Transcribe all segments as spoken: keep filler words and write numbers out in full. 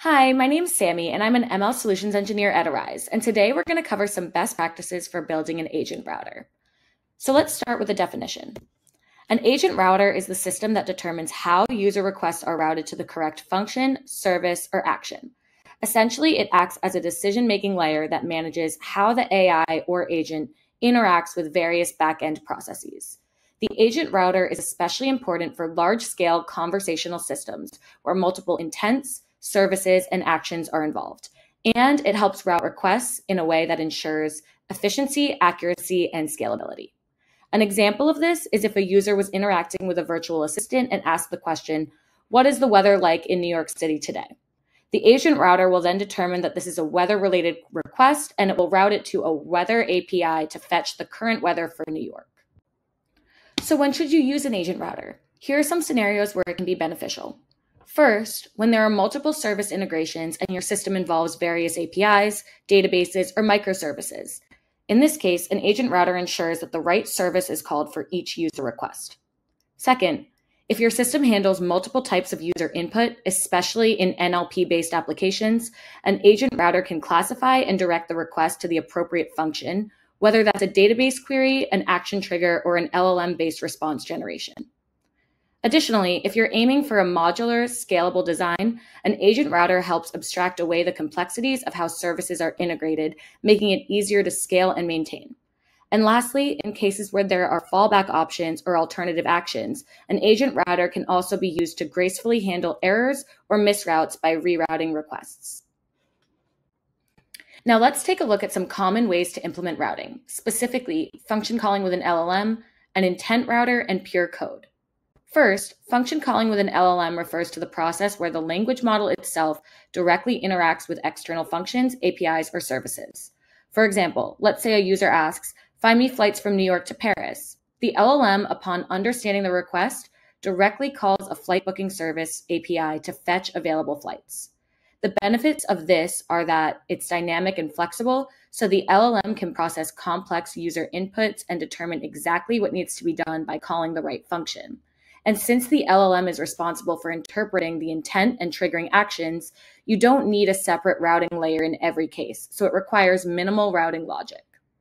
Hi, my name's Sammy, and I'm an M L Solutions Engineer at Arize, and today we're going to cover some best practices for building an agent router. So let's start with a definition. An agent router is the system that determines how user requests are routed to the correct function, service, or action. Essentially, it acts as a decision-making layer that manages how the A I or agent interacts with various back-end processes. The agent router is especially important for large-scale conversational systems where multiple intents, services, and actions are involved. And it helps route requests in a way that ensures efficiency, accuracy, and scalability. An example of this is if a user was interacting with a virtual assistant and asked the question, "What is the weather like in New York City today?" The agent router will then determine that this is a weather-related request, and it will route it to a weather A P I to fetch the current weather for New York. So when should you use an agent router? Here are some scenarios where it can be beneficial. First, when there are multiple service integrations and your system involves various A P Is, databases, or microservices. In this case, an agent router ensures that the right service is called for each user request. Second, if your system handles multiple types of user input, especially in N L P-based applications, an agent router can classify and direct the request to the appropriate function, whether that's a database query, an action trigger, or an L L M-based response generation. Additionally, if you're aiming for a modular, scalable design, an agent router helps abstract away the complexities of how services are integrated, making it easier to scale and maintain. And lastly, in cases where there are fallback options or alternative actions, an agent router can also be used to gracefully handle errors or misroutes by rerouting requests. Now let's take a look at some common ways to implement routing, specifically function calling with an L L M, an intent router, and pure code. First, function calling with an L L M refers to the process where the language model itself directly interacts with external functions, A P Is, or services. For example, let's say a user asks, "Find me flights from New York to Paris." The L L M, upon understanding the request, directly calls a flight booking service A P I to fetch available flights. The benefits of this are that it's dynamic and flexible, so the L L M can process complex user inputs and determine exactly what needs to be done by calling the right function. And since the L L M is responsible for interpreting the intent and triggering actions, you don't need a separate routing layer in every case, so it requires minimal routing logic.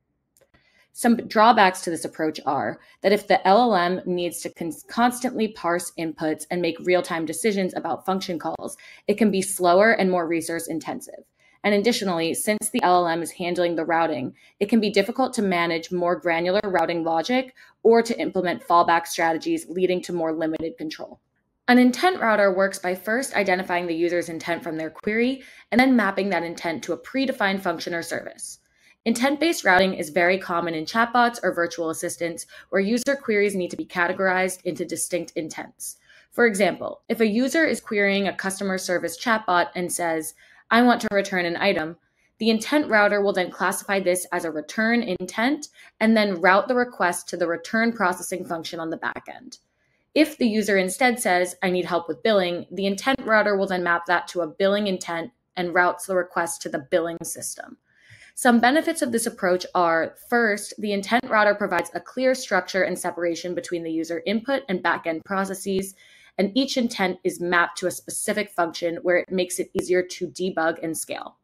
Some drawbacks to this approach are that if the L L M needs to con- constantly parse inputs and make real-time decisions about function calls, it can be slower and more resource intensive. And additionally, since the L L M is handling the routing, it can be difficult to manage more granular routing logic or to implement fallback strategies, leading to more limited control. An intent router works by first identifying the user's intent from their query and then mapping that intent to a predefined function or service. Intent-based routing is very common in chatbots or virtual assistants where user queries need to be categorized into distinct intents. For example, if a user is querying a customer service chatbot and says, "I want to return an item," the intent router will then classify this as a return intent and then route the request to the return processing function on the back end. If the user instead says, "I need help with billing," the intent router will then map that to a billing intent and routes the request to the billing system. Some benefits of this approach are, first, the intent router provides a clear structure and separation between the user input and back-end processes, and each intent is mapped to a specific function where it makes it easier to debug and scale.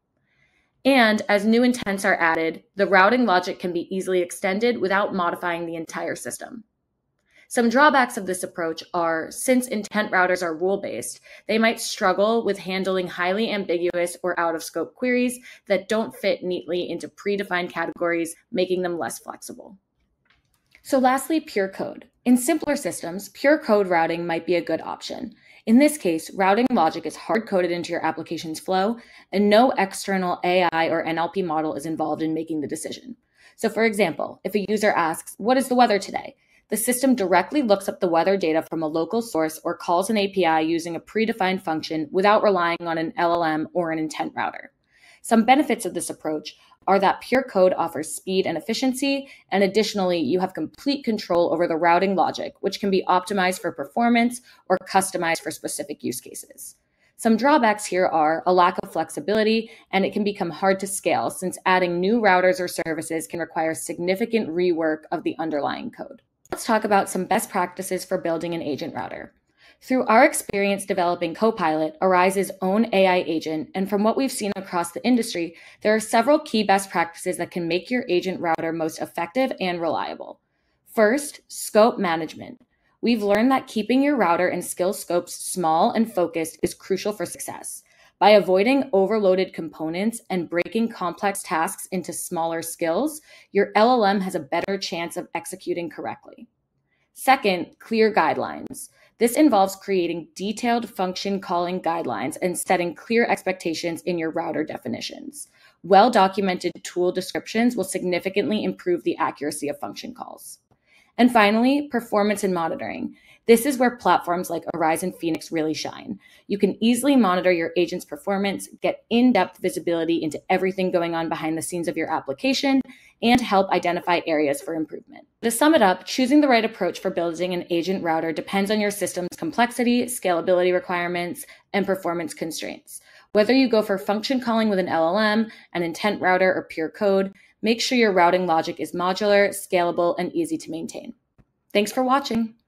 And as new intents are added, the routing logic can be easily extended without modifying the entire system. Some drawbacks of this approach are, since intent routers are rule-based, they might struggle with handling highly ambiguous or out-of-scope queries that don't fit neatly into predefined categories, making them less flexible. So lastly, pure code. In simpler systems, pure code routing might be a good option. In this case, routing logic is hard-coded into your application's flow, and no external A I or N L P model is involved in making the decision. So for example, if a user asks, "What is the weather today?" the system directly looks up the weather data from a local source or calls an A P I using a predefined function without relying on an L L M or an intent router. Some benefits of this approach are that pure code offers speed and efficiency, and additionally, you have complete control over the routing logic, which can be optimized for performance or customized for specific use cases. Some drawbacks here are a lack of flexibility, and it can become hard to scale since adding new routers or services can require significant rework of the underlying code. Let's talk about some best practices for building an agent router. Through our experience developing Copilot, Arize's own A I agent, and from what we've seen across the industry, there are several key best practices that can make your agent router most effective and reliable. First, scope management. We've learned that keeping your router and skill scopes small and focused is crucial for success. By avoiding overloaded components and breaking complex tasks into smaller skills, your L L M has a better chance of executing correctly. Second, clear guidelines. This involves creating detailed function calling guidelines and setting clear expectations in your router definitions. Well-documented tool descriptions will significantly improve the accuracy of function calls. And finally, performance and monitoring. This is where platforms like Arize and Phoenix really shine. You can easily monitor your agent's performance, get in-depth visibility into everything going on behind the scenes of your application, and help identify areas for improvement. To sum it up, choosing the right approach for building an agent router depends on your system's complexity, scalability requirements, and performance constraints. Whether you go for function calling with an L L M, an intent router, or pure code, make sure your routing logic is modular, scalable, and easy to maintain. Thanks for watching.